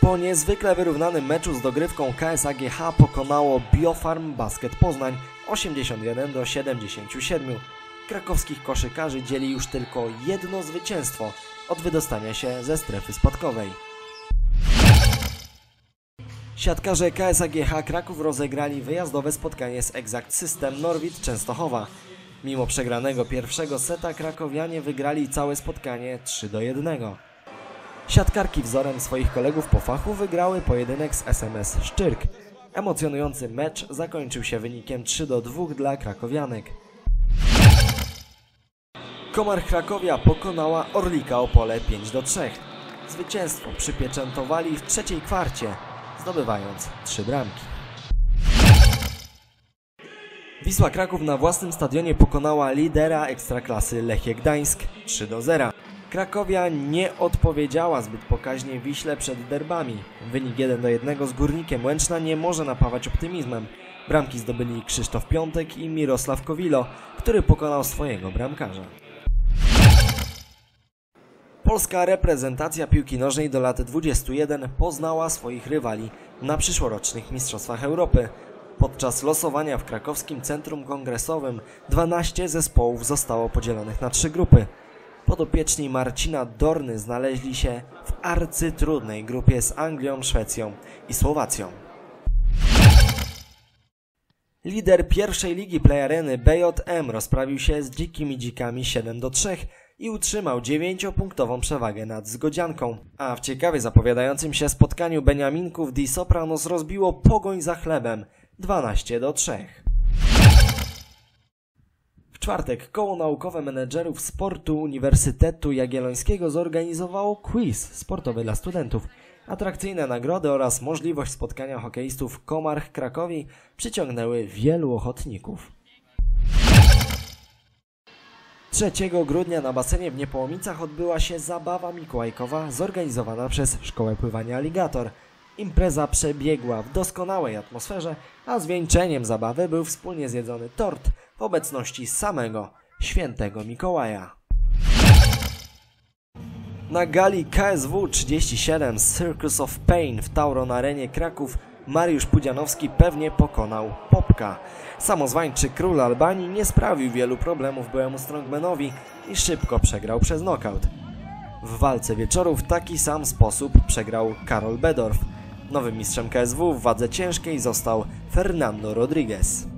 Po niezwykle wyrównanym meczu z dogrywką KS-AGH pokonało Biofarm Basket Poznań 81-77. Krakowskich koszykarzy dzieli już tylko jedno zwycięstwo od wydostania się ze strefy spadkowej. Siatkarze KS-AGH Kraków rozegrali wyjazdowe spotkanie z Exact System Norwid Częstochowa. Mimo przegranego pierwszego seta krakowianie wygrali całe spotkanie 3-1. Siatkarki wzorem swoich kolegów po fachu wygrały pojedynek z SMS Szczyrk. Emocjonujący mecz zakończył się wynikiem 3-2 dla krakowianek. Comarch Cracovia pokonała Orlika Opole 5-3. Zwycięstwo przypieczętowali w trzeciej kwarcie, zdobywając 3 bramki. Wisła Kraków na własnym stadionie pokonała lidera Ekstraklasy Lechia Gdańsk 3-0. Krakowia nie odpowiedziała zbyt pokaźnie Wiśle przed derbami. Wynik 1-1 z Górnikiem Łęczna nie może napawać optymizmem. Bramki zdobyli Krzysztof Piątek i Mirosław Kowilo, który pokonał swojego bramkarza. Polska reprezentacja piłki nożnej do lat 21 poznała swoich rywali na przyszłorocznych Mistrzostwach Europy. Podczas losowania w krakowskim centrum kongresowym 12 zespołów zostało podzielonych na 3 grupy. Podopieczni Marcina Dorny znaleźli się w arcytrudnej grupie z Anglią, Szwecją i Słowacją. Lider pierwszej ligi Play Areny BJM rozprawił się z Dzikimi Dzikami 7-3 i utrzymał 9-punktową przewagę nad Zgodzianką. A w ciekawie zapowiadającym się spotkaniu Beniaminków Di Sopranos rozbiło Pogoń za Chlebem 12-3. W czwartek koło naukowe menedżerów sportu Uniwersytetu Jagiellońskiego zorganizowało quiz sportowy dla studentów. Atrakcyjne nagrody oraz możliwość spotkania hokeistów Comarch Cracovii przyciągnęły wielu ochotników. 3 grudnia na basenie w Niepołomicach odbyła się zabawa mikołajkowa zorganizowana przez Szkołę Pływania Aligator. Impreza przebiegła w doskonałej atmosferze, a zwieńczeniem zabawy był wspólnie zjedzony tort w obecności samego Świętego Mikołaja. Na gali KSW 37 Circus of Pain w Tauron Arenie Kraków Mariusz Pudzianowski pewnie pokonał Popka. Samozwańczy król Albanii nie sprawił wielu problemów byłemu strongmanowi i szybko przegrał przez knockout. W walce wieczoru w taki sam sposób przegrał Karol Bedorf. Nowym mistrzem KSW w wadze ciężkiej został Fernando Rodriguez.